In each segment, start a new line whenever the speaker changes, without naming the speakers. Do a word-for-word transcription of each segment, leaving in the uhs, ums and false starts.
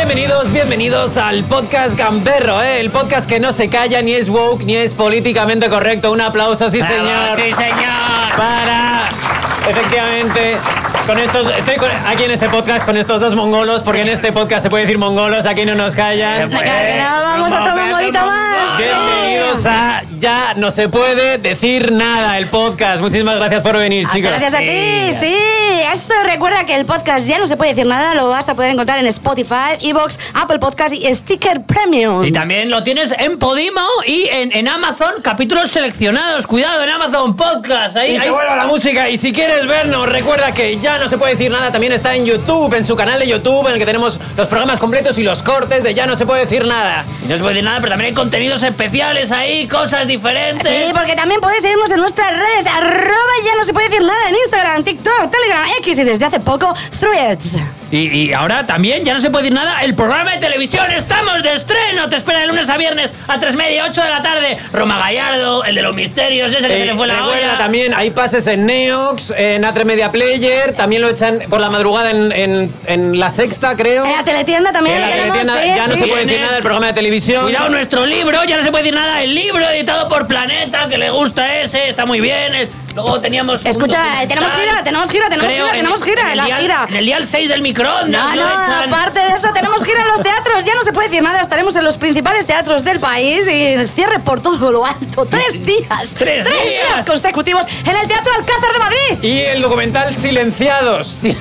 Bienvenidos, bienvenidos al podcast Gamberro, ¿eh? El podcast que no se calla, ni es woke, ni es políticamente correcto. Un aplauso, sí señor.
¡Sí, señor!
Para, efectivamente, con estos, estoy con- aquí en este podcast con estos dos mongolos, porque en este podcast se puede decir mongolos, aquí no nos callan.
Pues,
Que no, vamos otro mongolito más.
Bienvenidos a Ya no se puede decir nada, el podcast. Muchísimas gracias por venir, chicos.
Gracias a ti, sí. Eso recuerda que el podcast Ya no se puede decir nada, lo vas a poder encontrar en Spotify, Evox, Apple Podcast y Sticker Premium.
Y también lo tienes en Podimo y en, en Amazon, capítulos seleccionados. Cuidado, en Amazon Podcast. Ahí,
Y que
ahí.
vuelva la música. Y si quieres vernos, recuerda que Ya no se puede decir nada. También está en YouTube, en su canal de YouTube, en el que tenemos los programas completos y los cortes de Ya no se puede decir nada.
No se puede decir nada, pero también hay contenidos especiales ahí, cosas diferentes.
Sí, porque también podéis seguirnos en nuestras redes, arroba Ya no se puede decir nada, en Instagram, TikTok, Telegram, X y desde hace poco, Threads.
Y, y ahora también, ya no se puede decir nada, el programa de televisión, estamos de estreno. Te espera de lunes a viernes a tres media, ocho de la tarde. Roma Gallardo, el de los misterios, ese que
Eh,
se le fue la
recuerda,
olla.
también hay pases en Neox, en A tres Media Player. También lo echan por la madrugada en, en, en La Sexta, creo.
En la teletienda también.
En la
lo tenemos,
teletienda,
sí,
Ya no
sí.
se puede decir nada, el programa de televisión.
Cuidado, nuestro libro, ya no se puede decir nada, el libro editado por Planeta, que le gusta ese, está muy bien. El- luego teníamos. un
Escucha,
documental,
tenemos gira, tenemos gira, tenemos
creo,
gira,
en-
tenemos gira,
en el
la
dial-
gira.
En el dial seis del microondas.
No,
lo
no,
echan.
aparte de eso, tenemos gira en los teatros. Ya no se puede decir nada. Estaremos en los principales teatros del país y el cierre por todo lo alto. Tres días.
Tres días.
consecutivos en el Teatro Alcázar de Madrid.
Y el documental Silenciados. Sí.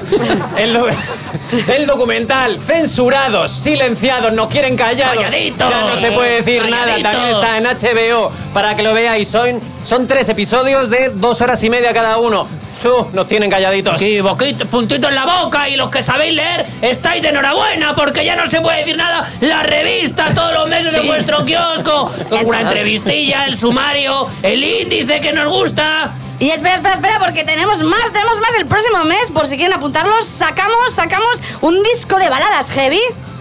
El, do- el documental Censurados, Silenciados, no quieren callados.
Calladitos.
Ya no se puede decir nada.
Calladitos.
También está en H B O para que lo veáis. Son, son tres episodios de dos horas y media cada uno. Su, nos tienen calladitos.
Aquí, boquito, puntito en la boca, y los que sabéis leer, estáis de enhorabuena, porque ya no se puede decir nada. La revista, todos los meses en vuestro kiosco, con una entrevistilla, el sumario, el índice que nos gusta.
Y espera, espera, espera, porque tenemos más, tenemos más el próximo mes. Por si quieren apuntarlos, sacamos, sacamos un disco de baladas heavy.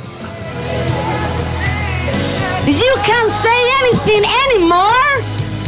You can't say anything anymore.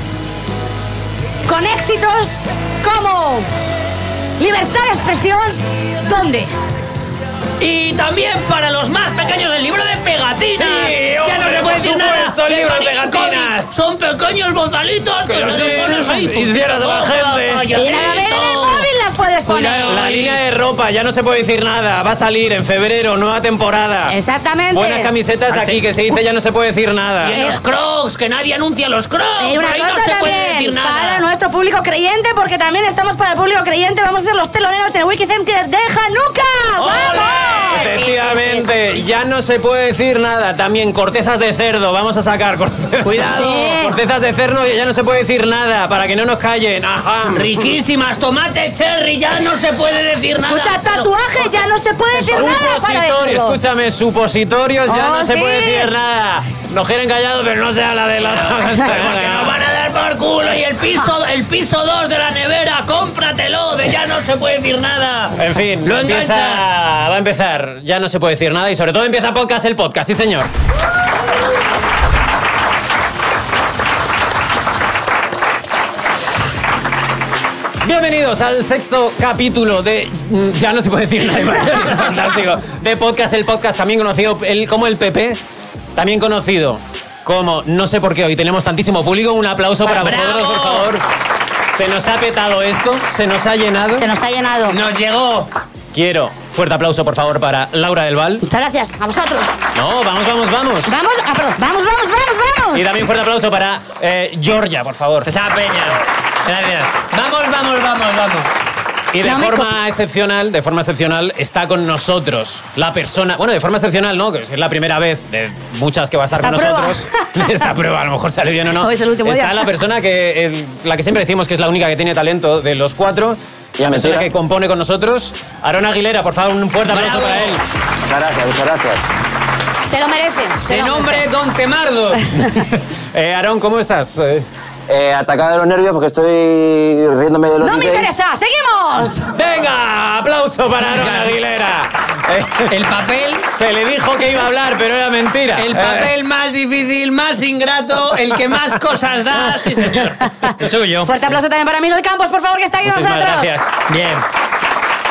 Con éxitos como Libertad de expresión. ¿Dónde?
Y también para los más pequeños, el libro de pegatinas.
Sí,
ya no
hombre,
se puede
por
decir nada.
supuesto, el libro de
Marín
pegatinas.
Comics. Son pequeños bozalitos que,
Que
se
los
los pones ahí.
hicieras a la gente.
Y en el móvil las puedes poner.
Cuidado.
La línea de ropa, ya no se puede decir nada. Va a salir en febrero, nueva temporada.
Exactamente.
Buenas camisetas aquí, que se dice ya no se puede decir nada.
Y en los crocs, que nadie anuncia los crocs.
Y una
Ahí
cosa
no se puede decir
también,
nada.
para nuestro público creyente, porque también estamos para el público creyente, vamos a ser los teloneros en el Wikicenter de Hanukkah. ¡Vamos!
Efectivamente,
Sí, sí, sí.
ya no se puede decir nada. También cortezas de cerdo, vamos a sacar cortezas.
Cuidado.
Sí.
Cortezas de cerdo, ya no se puede decir nada, para que no nos callen. Ajá.
Riquísimas, tomate cherry, ya no se puede decir nada.
Escucha, tatuaje, ya no se puede decir nada para
Supositorios,
decirlo.
escúchame, supositorios, ya
Oh,
no se
sí.
puede decir nada. Nos quieren callados, pero no se habla de la
Porque nos van a dar por culo. Y el piso el piso dos de la nevera, cómpratelo, de ya no se puede decir nada.
En fin,
Lo
empieza,
enganchas.
va a empezar, ya no se puede decir nada y sobre todo empieza podcast el podcast, sí señor. Bienvenidos al sexto capítulo de mm, Ya no se puede decir nada, fantástico, de podcast el podcast, también conocido el, como el P P, también conocido como no sé por qué hoy tenemos tantísimo público. Un aplauso para
¡Bravo!
vosotros, por favor. Se nos ha petado esto, se nos ha llenado.
Se nos ha llenado.
Nos llegó.
Quiero fuerte aplauso, por favor, para Laura del Val.
Muchas gracias, a vosotros.
No, vamos, vamos, vamos.
Vamos, ah, perdón, vamos, vamos, vamos, vamos.
Y también fuerte aplauso para eh, Georgia, por favor.
Esa peña. Gracias. Vamos, vamos, vamos, vamos.
Y de
No me
forma excepcional, de forma excepcional, está con nosotros la persona... Bueno, de forma excepcional, ¿no? Que es la primera vez de muchas que va a estar
Esta
con
prueba.
nosotros. Esta prueba, a lo mejor sale bien o no.
Hoy es el último
está
día.
la persona que... el- la que siempre decimos que es la única que tiene talento de los cuatro. La persona
mentira.
que compone con nosotros. Aarón Aguilera, por favor, un fuerte aplauso
Bravo.
para él.
Muchas gracias, muchas gracias.
Se lo merece. se
De
lo
nombre Don Temardo.
Eh, Aarón, ¿cómo estás? Eh,
Eh, atacado de los nervios porque estoy riéndome de los
No me
D Js.
interesa, seguimos.
¡Venga! ¡Aplauso para Aarón Aguilera! Eh,
El papel,
se le dijo que iba a hablar, pero era mentira.
el
Eh,
papel más difícil, más ingrato, el que más cosas da. Sí, señor. Soy yo.
Fuerte aplauso también para Miguel Campos, por favor, que está aquí con
Muchísimas
nosotros.
gracias.
Bien.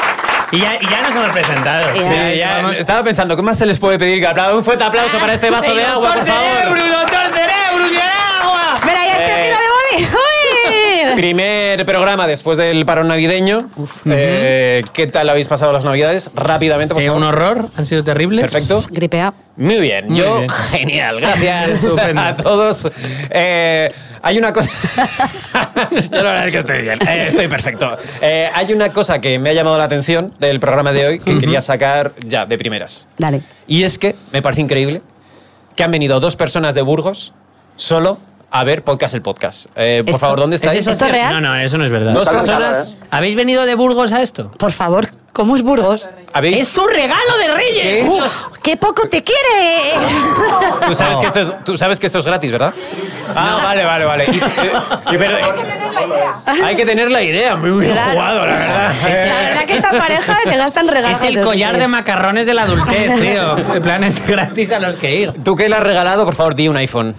Y ya, y ya nos hemos presentado.
Sí,
Sí, ya
vamos.
estaba pensando, ¿qué más se les puede pedir? Que apla- Un fuerte aplauso para este vaso de agua, por favor.
¡Doctor Cerebro, y el agua!
Espera, ya este
Eh.
giro de boli. ¡Uy!
Primer programa después del parón navideño. Eh, ¿Qué tal habéis pasado las navidades? Rápidamente, por
Eh,
favor.
un horror, han sido terribles.
Perfecto.
Gripea.
Muy bien,
Muy
yo
bien.
genial, gracias
Estupendo.
a todos. Eh, hay una cosa... yo la verdad es que estoy bien, eh, estoy perfecto. Eh, hay una cosa que me ha llamado la atención del programa de hoy que quería sacar ya de primeras.
Dale.
Y es que me parece increíble que han venido dos personas de Burgos solo a ver Podcast el Podcast. Eh, por
¿Esto-
favor, ¿dónde
¿Es
estáis?
eso
¿Esto es
cierto?
real?
No, no, eso no es verdad.
Dos
Está
personas...
¿Habéis venido de Burgos a esto?
Por favor, ¿cómo es Burgos?
¿Habéis...
¡Es tu regalo de Reyes!
¿Qué?
Uf, ¡qué poco te quiere!
Tú sabes, que esto es, tú sabes que esto es gratis, ¿verdad? Ah, vale, vale, vale. Y- y- y- pero- hay que tener la idea. Muy bien
Claro.
jugado, la verdad.
La verdad que esta pareja se gastan regalos.
Es el collar de macarrones de la adultez, tío. En plan, es gratis a los que ir.
¿Tú qué le has regalado? Por favor, di un iPhone.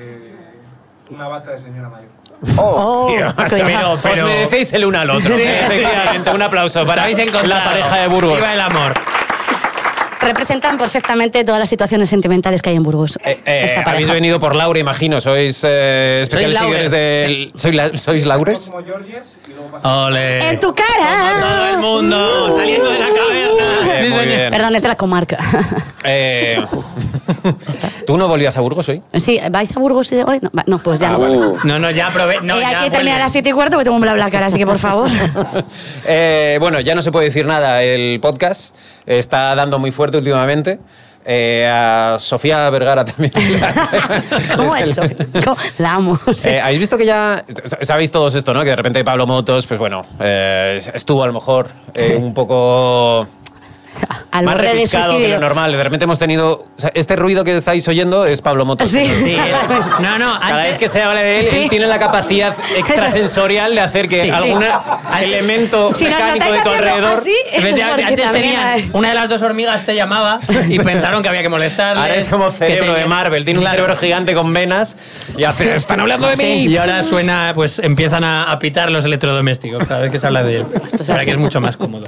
Una bata de señora mayor.
Oh,
Sí,
qué
pero,
collar.
os
pero-
merecéis el uno al otro.
Sí.
Efectivamente, un aplauso
Os
para
habéis encontrado.
la pareja de Burgos.
Viva el amor.
Representan perfectamente todas las situaciones sentimentales que hay en Burgos.
Eh, eh,
Esta pareja.
habéis venido por Laura, imagino. Sois eh, especiales
Sois
seguidores del... ¿Sois, la- ¿Sois Laures?
Como Georges y luego pasa.
Ole.
¡En tu cara!
Como todo el mundo, saliendo de la caverna.
Bien,
Sí,
muy
señor.
bien.
Perdón, es de la comarca.
Eh, ¿Tú no volvías a Burgos hoy?
Sí, ¿vais a Burgos hoy? No, va- no, pues ya no.
Uh,
No, no, ya probé. No,
Eh, hay
ya
que terminar
vuelve.
a las siete y cuarto porque tengo un bla bla cara, así que por favor.
Eh, bueno, ya no se puede decir nada. El podcast está dando muy fuerte últimamente. Eh, a Sofía Vergara también.
¿Cómo es eso? ¿Cómo? La amo. sí.
Eh, Habéis visto que ya, sabéis todos esto, ¿no? Que de repente Pablo Motos, pues bueno, eh, estuvo a lo mejor eh, un poco
Al
más
borde del
repicado que
suicidio.
lo normal. De repente hemos tenido, o sea, este ruido que estáis oyendo es Pablo Motos.
Sí.
Sí, es- no, no,
Cada
antes-
vez que se habla de él,
Sí.
él tiene la capacidad extrasensorial de hacer que
Sí.
algún
Sí.
elemento
Si nos
mecánico
notáis
de tu
haciendo
alrededor.
así, es
Efectivamente,
porque
antes
también
tenían
hay-
una de las dos hormigas te llamaba y pensaron que había que molestarle.
Ahora es como cerebro de Marvel, tiene un cerebro gigante con venas y hace, están hablando de mí.
Y ahora suena, pues empiezan a, a pitar los electrodomésticos cada vez que se habla de él. La verdad que es mucho más cómodo.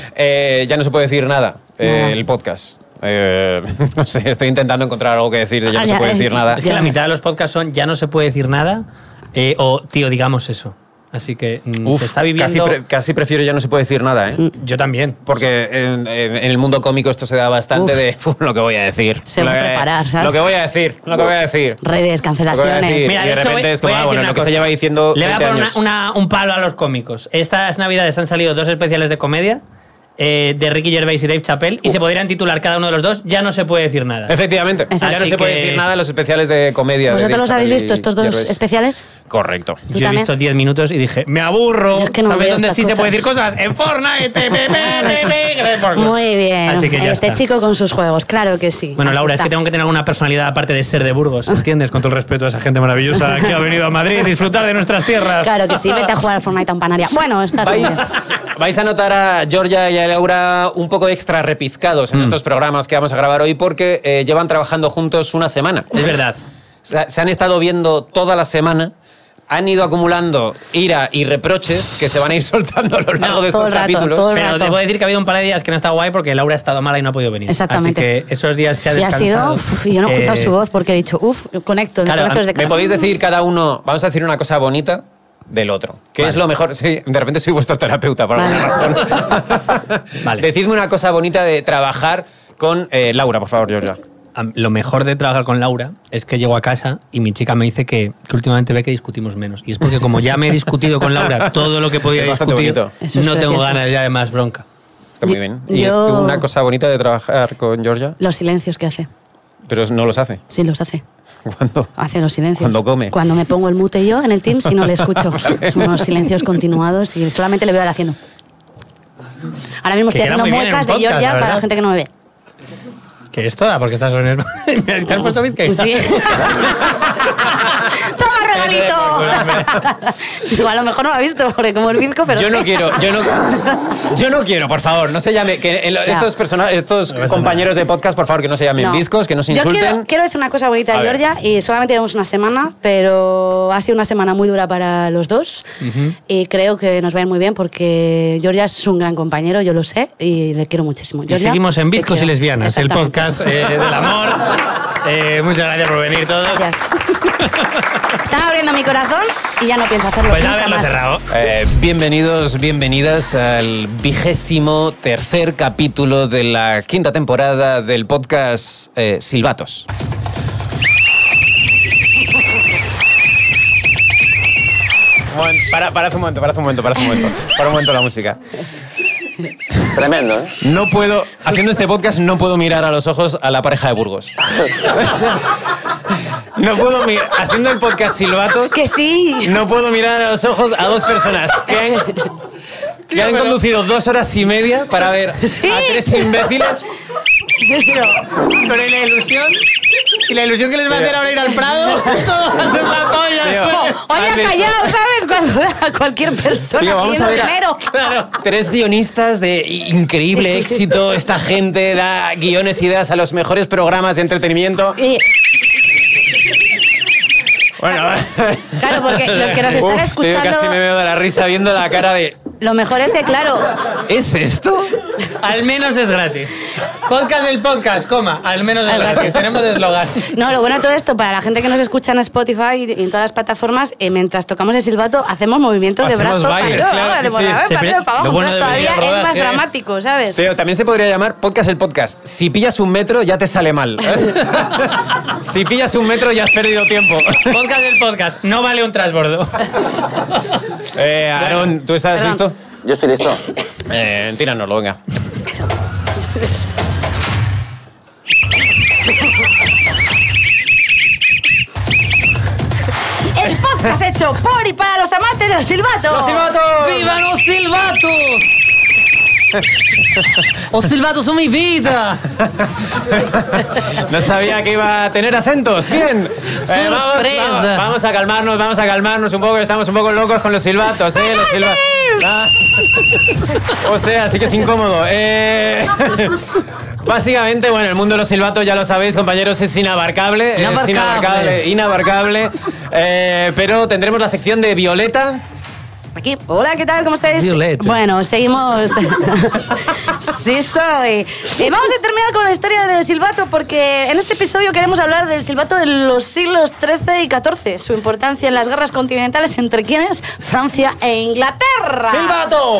Eh, ya no se puede decir nada, eh,
Nada.
el podcast. Eh, no sé, estoy intentando encontrar algo que decir de ya
Ah,
no se
ya,
puede
eh,
decir nada.
Es que la mitad de los podcasts son ya no se puede decir nada eh, o tío, digamos eso. Así que mm,
Uf,
se está viviendo...
casi, pre- casi prefiero ya no se puede decir nada, ¿eh?
Yo también.
Porque en, en- en el mundo cómico esto se da bastante
Uf.
de "Uf, lo que voy a decir.
Se
lo
va a
que-
preparar, ¿sabes?
Lo que voy a decir, lo que voy a decir.
Redes,
Lo que voy a
cancelaciones.
decir.
Mira,
y de
hecho,
repente
voy-
es como,
voy a
ah,
decir
bueno,
una
lo que se
cosa.
lleva diciendo
Le voy a
veinte
poner una-
años.
una- un palo a los cómicos. Estas navidades han salido dos especiales de comedia eh, de Ricky Gervais y Dave Chappelle y se podrían titular cada uno de los dos Ya no se puede decir nada.
Efectivamente, ya no
Así
se puede
que-
decir nada en los especiales de comedia. de
¿Vosotros
Dave
los habéis
Chappelle
visto
y
estos dos
Gervais.
especiales?
Correcto.
¿Tú
Yo he
también?
visto diez minutos y dije, me aburro.
Yo es que no
¿Sabes
veo
dónde
estas
sí se
cosas.
puede decir cosas? En Fortnite. pe, pe, pe, pe, pe, pe.
Muy bien.
Así que ya
este
está.
chico con sus juegos, claro que sí.
Bueno,
Así
Laura, es
está.
que tengo que tener alguna personalidad aparte de ser de Burgos, ¿entiendes? Con todo el respeto a esa gente maravillosa que ha venido a Madrid a disfrutar de nuestras tierras.
Claro que sí, vete a jugar al Fortnite a un panaria. Bueno, está todo bien.
Vais, vais a notar a Georgia y a Laura un poco extra repizcados
Mm.
en estos programas que vamos a grabar hoy porque eh, llevan trabajando juntos una semana.
Es verdad.
Se se han estado viendo toda la semana, han ido acumulando ira y reproches que se van a ir soltando a lo largo
No,
de
todo
estos
el rato,
capítulos.
todo el
Pero
rato.
debo decir que ha habido un par de días que no ha estado guay porque Laura ha estado mala y no ha podido venir.
Exactamente.
Así que esos días se ha
Y ha
descansado.
sido, uf, y yo no he escuchado
Eh,
su voz porque he dicho, uff, conecto, me
Claro,
conecto desde
¿Me
casa.
podéis decir cada uno, vamos a decir una cosa bonita del otro? ¿Qué
Vale.
es lo mejor? Sí, de repente soy vuestro terapeuta por
Vale.
alguna razón.
Vale.
Decidme una cosa bonita de trabajar con eh, Laura, por favor, Georgia.
Am- Lo mejor de trabajar con Laura es que llego a casa y mi chica me dice que, que últimamente ve que discutimos menos. Y es porque como ya me he discutido con Laura todo lo que podía
Es bastante
discutir,
bonito.
Eso es
no tengo
precioso.
ganas ya de más bronca.
Está muy
Yo-
bien. ¿Y
yo-
tú una cosa bonita de trabajar con Georgia?
Los silencios que hace.
Pero no los hace.
Sí, los hace.
Cuando
Hace los silencios.
Cuando come.
Cuando me pongo el mute yo en el Teams y no le escucho. Son unos silencios continuados y solamente le veo a él haciendo. Ahora mismo
Que
estoy
queda
haciendo
muy bien en
muecas
un
de
podcast,
Georgia
la
para la
verdad.
gente que no me ve.
¿Qué es toda? Porque estás en el... ¿Te has puesto Vizcaya?
Sí. Toma,
Eh,
igualito. Digo, a lo mejor no lo ha visto, porque como el bizco, pero...
Yo no quiero, yo no, yo no quiero, por favor, no se llame, que el- estos, persona- estos compañeros de podcast, por favor, que no se llamen
No.
bizcos, que no se
Yo
insulten.
quiero, quiero decir una cosa bonita
A
de
ver.
Georgia, y solamente llevamos una semana, pero ha sido una semana muy dura para los dos, y creo que nos va a ir muy bien, porque Georgia es un gran compañero, yo lo sé, y le quiero muchísimo.
Y
Georgia,
seguimos en
te
Bizcos y
quiero.
Lesbianas, el
Exactamente.
podcast eh, del amor. Eh, muchas gracias por venir todos.
Gracias. Están abriendo mi corazón y ya no pienso hacerlo
Pues ya
nunca
haberlo
más.
cerrado.
Eh, bienvenidos, bienvenidas al vigésimo tercer capítulo de la quinta temporada del podcast eh, Silbatos. Un momento, para, para un momento, para un momento, para un momento, para un momento la música.
Tremendo, ¿eh?
No puedo, haciendo este podcast, no puedo mirar a los ojos a la pareja de Burgos. No puedo mirar, haciendo el podcast Silbatos,
Que sí.
no puedo mirar a los ojos a dos personas que han, que han conducido dos horas y media para ver
Sí.
a tres imbéciles.
Con la ilusión. Y la ilusión que les va a hacer ahora ir al Prado. Todo va a ser la polla.
Tío,
Oye,
han hecho-
callado, ¿sabes? Cuando a cualquier persona
Tío, vamos a
pidiendo
ver a-
dinero.
Claro, tres guionistas de increíble éxito. Esta gente da guiones, ideas a los mejores programas de entretenimiento.
Y,
Bueno,
claro, porque los que nos están
Uf, tío,
escuchando,
casi me veo de la risa viendo la cara de...
lo mejor es que, claro,
¿Es esto?
Al menos es gratis. Podcast el podcast, coma. Al menos es
Al
gratis.
gratis.
Tenemos eslogan.
no, lo bueno de todo esto, para la gente que nos escucha en Spotify y en todas las plataformas, eh, mientras tocamos el silbato, hacemos movimientos de
Hacemos
brazo
bailes,
para
claro,
arriba,
sí,
de por
sí.
arriba,
Se
para
ve-
arriba, para
lo
abajo.
bueno
Entonces
de venir
todavía
al
es más
rodaje.
dramático, ¿sabes?
Tío, también se podría llamar podcast el podcast. Si pillas un metro, ya te sale mal. Si pillas un metro, ya has perdido tiempo.
Podcast el podcast. No vale un transbordo.
Eh, Aaron, ¿tú estás
Perdón.
listo?
Yo estoy listo.
Eh, tíranoslo, venga.
El podcast hecho por y para los amantes del silbato.
¡Viva los silbatos! ¡Los silbatos son mi vida!
No sabía que iba a tener acentos. Bien. Eh, vamos,
Sorpresa.
vamos, vamos a calmarnos, vamos a calmarnos un poco. Estamos un poco locos con los silbatos, ¿eh? Los silba- Ah. Hostia, así que es incómodo. Eh, Básicamente, bueno, el mundo de los silbatos, ya lo sabéis, compañeros, es inabarcable. Es
Inabarcable.
inabarcable, inabarcable. Eh, pero tendremos la sección de Violeta.
Aquí. Hola, ¿qué tal? ¿Cómo estáis?
Violeta.
Bueno, seguimos. Sí, soy. Y vamos a terminar con la historia del silbato porque en este episodio queremos hablar del silbato de los siglos trece y catorce, su importancia en las guerras continentales entre quienes, Francia e Inglaterra.
¡Silbato!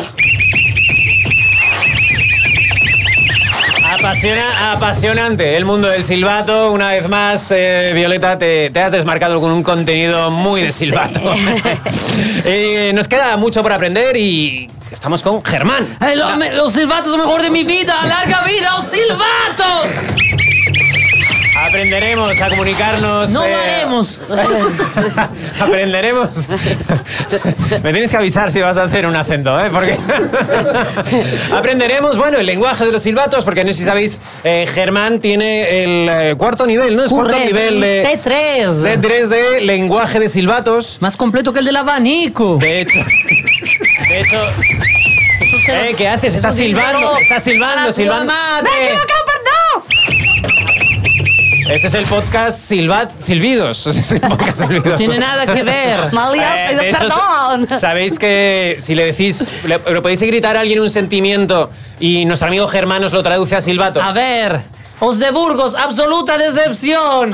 Apasiona, apasionante el mundo del silbato. Una vez más, eh, Violeta, te, te has desmarcado con un contenido muy de silbato. Eh, nos queda mucho por aprender y estamos con Germán.
Ay, lo- me- Los silbatos son lo mejor de mi vida. ¡Larga vida, los silbatos!
Aprenderemos a comunicarnos.
No
eh,
lo haremos.
Aprenderemos. Me tienes que avisar si vas a hacer un acento, ¿eh? Porque aprenderemos, bueno, el lenguaje de los silbatos, porque no sé si sabéis, eh, Germán tiene el eh, cuarto nivel, ¿no? Es cuarto
Correcto,
nivel de
C tres.
C tres de lenguaje de silbatos.
Más completo que el del abanico.
De hecho, de hecho, eh, ¿qué haces? Estás silbando, estás silbando, silbando.
¡Me he equivocado, perdón!
Ese es el podcast Silbat Silbidos. Ese es el podcast Silbidos.
No tiene nada que ver.
Me he liado,
Eh,
pido
de hecho,
perdón.
sa- sabéis que si le decís, le, le podéis gritar a alguien un sentimiento y nuestro amigo Germán os lo traduce a silbato.
A ver. Os de Burgos, absoluta decepción.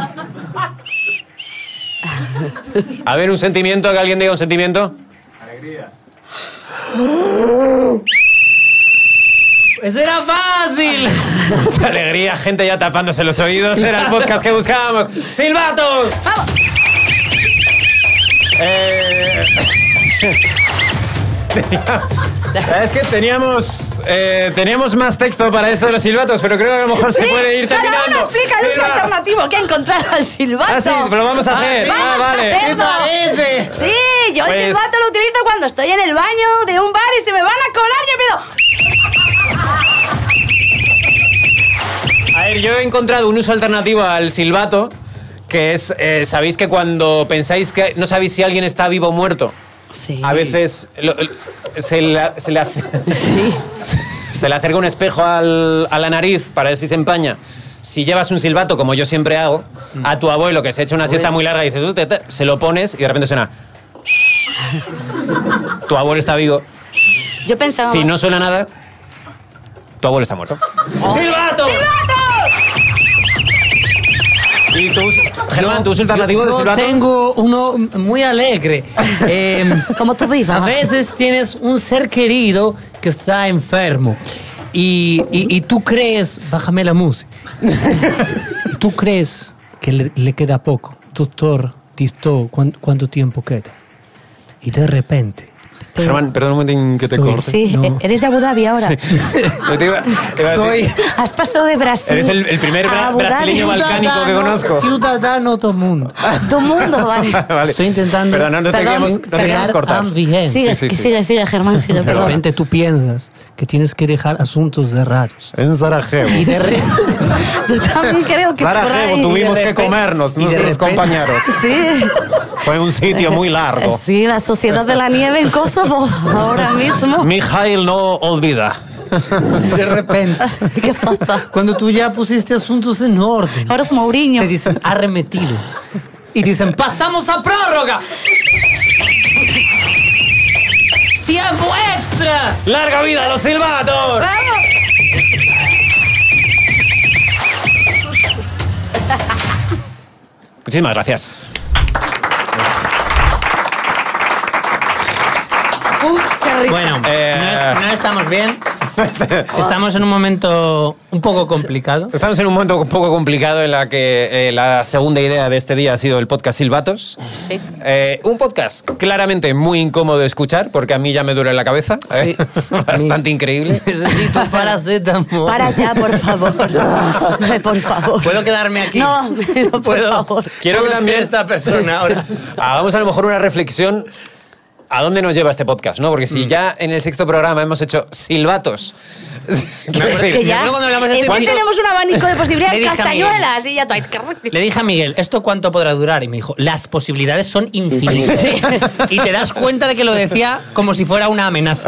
A ver, un sentimiento, que alguien diga un sentimiento.
¡Eso era fácil!
Mucha alegría, gente ya tapándose los oídos. Era el podcast que buscábamos. ¡Silbato!
¡Vamos!
Eh... Es que teníamos, eh, teníamos más texto para esto de los silbatos, pero creo que a lo mejor se puede ir
Cada
terminando.
uno explica el uso
Silba.
alternativo que ha encontrado al silbato.
Ah, sí, pero lo vamos a hacer.
sí.
Ah,
Vamos a
vale.
hacer.
¿Qué parece?
Sí, yo
Pues-
el silbato lo utilizo cuando estoy en el baño de un bar y se me van a colar y pido...
A ver, yo he encontrado un uso alternativo al silbato que es, eh, sabéis que cuando pensáis que no sabéis si alguien está vivo o muerto,
Sí.
a veces lo- se, le, se, le hace,
Sí.
se le acerca un espejo al- a la nariz para ver si se empaña. Si llevas un silbato, como yo siempre hago, a tu abuelo que se echa una siesta muy larga y dices, "Uh, te- te", se lo pones y de repente suena. Tu abuelo está vivo.
Yo pensaba...
Si no suena nada, tu abuelo está muerto. ¡Silbato! ¿Y tú, Germán, tu uso alternativo de
Yo
silbato?
tengo uno muy alegre. Eh,
Como tu vida.
a veces tienes un ser querido que está enfermo y, y- y tú crees, bájame la música, tú crees que le, le queda poco. Doctor, dictó ¿cuán- cuánto tiempo queda. Y de repente...
Germán, perdón un momentín que te
Soy-
corte.
Sí,
No.
eres de Abu Dhabi ahora.
Yo te iba- iba a decir-
Soy
Has pasado de Brasil.
Eres el- el primer bra-
a Abu Dhabi.
brasileño balcánico que conozco.
Ciudadano todo mundo.
Tu mundo, vale.
Vale.
Estoy intentando
Perdón, no te
Perdón,
queríamos, no te
perdón.
queríamos cortar.
ambiente.
Sigue,
Sí, sí, sí.
sigue, sigue, Germán, sigue,
De
perdón.
repente tú piensas que tienes que dejar asuntos de raros.
En Sarajevo.
Y de, re-
Yo también creo que por
Sarajevo,
ahí...
tuvimos
de
que
repente-
comernos,
y de
nuestros
repente-
compañeros.
Sí,
Fue un sitio muy largo.
sí, la sociedad de la nieve en Kosovo, ahora mismo.
Mijail no olvida.
de repente,
¿Qué pasa?
cuando tú ya pusiste asuntos en orden,
Ahora es Mourinho.
te dicen arremetido. Y dicen, pasamos a prórroga. ¡Tiempo extra!
¡Larga vida a los silbatos! Muchísimas gracias.
Uf, qué risa.
Bueno,
Eh.
no, es- no estamos bien. Estamos en un momento un poco complicado.
Estamos en un momento un poco complicado en la que eh, la segunda idea de este día ha sido el podcast Silbatos.
Sí.
Eh, un podcast claramente muy incómodo de escuchar porque a mí ya me duele la cabeza. ¿eh? Bastante increíble.
Necesito paracetamol.
Para ya, por favor. Por favor.
¿Puedo quedarme aquí?
No, no, por
¿Puedo?
favor.
Quiero
¿Puedo
que
ser
también-
esta persona ahora.
Hagamos a lo mejor una reflexión. ¿A dónde nos lleva este podcast? ¿No? Porque si ya en el sexto programa hemos hecho silbatos. quiero
Es
decir,
que ya,
Yo cuando hablamos de
es
esto,
que
digo-
tenemos un abanico de
Le
posibilidades,
dije a
castañuelas y ya tú.
Le dije a Miguel, ¿esto cuánto podrá durar? Y me dijo, las posibilidades son infinitas. Y te das cuenta de que lo decía como si fuera una amenaza.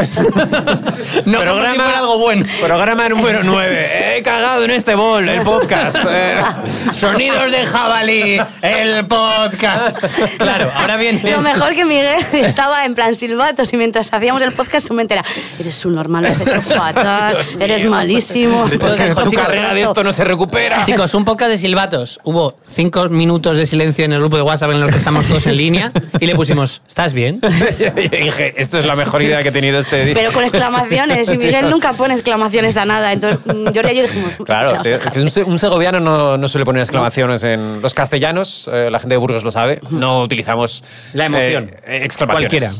No como si fuera algo bueno.
Programa número nueve. He cagado en este bol, el podcast. Eh,
Sonidos de jabalí, el podcast. Claro, ahora bien.
Lo mejor que Miguel estaba en plan silbatos y mientras hacíamos el podcast su mente era, eres un normal, lo has hecho fatal, eres malísimo.
de hecho,
Chicos,
que tu
chicos,
carrera de esto no se recupera.
Chicos, un podcast de silbatos. Hubo cinco minutos de silencio en el grupo de WhatsApp en el que estamos todos en línea y le pusimos, ¿estás bien?
Yo dije, esto es la mejor idea que he tenido este día.
Pero con exclamaciones, y Miguel nunca pone exclamaciones a nada. Entonces, mm, Jordi y yo dijimos,
Claro,
"Vamos a
te-
dejar".
que un, se- un segoviano no, no suele poner exclamaciones en los castellanos, eh, la gente de Burgos lo sabe, no utilizamos
La emoción.
eh, exclamaciones.
Cualquiera.